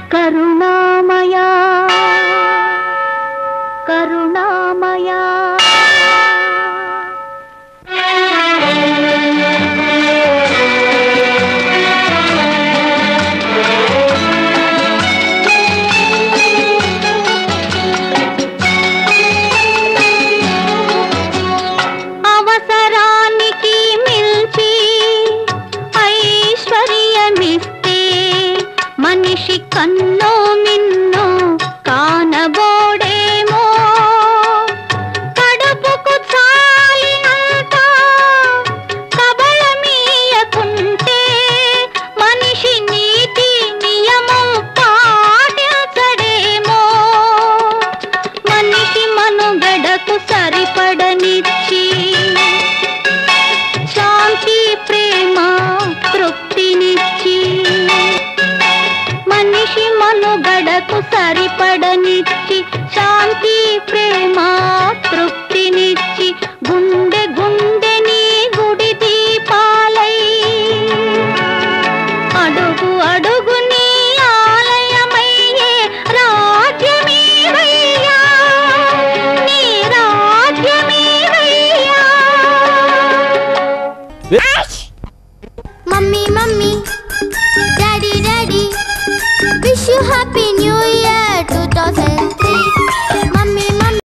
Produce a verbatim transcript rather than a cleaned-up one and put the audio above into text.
కరుణామయా కరుణామయా అవసరానికి మిల్చి ఐశ్వర్యమిస్తే మనిషి కన్నో మిన్నో కానబోడేమో కడుపుకు చాలినంత కబళమీయకుంటే మనిషి నీతి నియమం పాటించడేమో మనిషి మనుగడకు సరిపడనిచ్చి శాంతి ప్రేమ తృప్తినిచ్చి మనిషి మనుగడకు సరిపడనిచ్చి శాంతి ప్రేమ తృప్తినిచ్చి గుండె గుండె నీ గుడి దీపాలై అడుగు అడుగు నీ ఆలయమయ్యే రాజ్యమీవయ్యా నీ రాజ్యమీవయ్యా mummy mummy daddy daddy wish you happy new year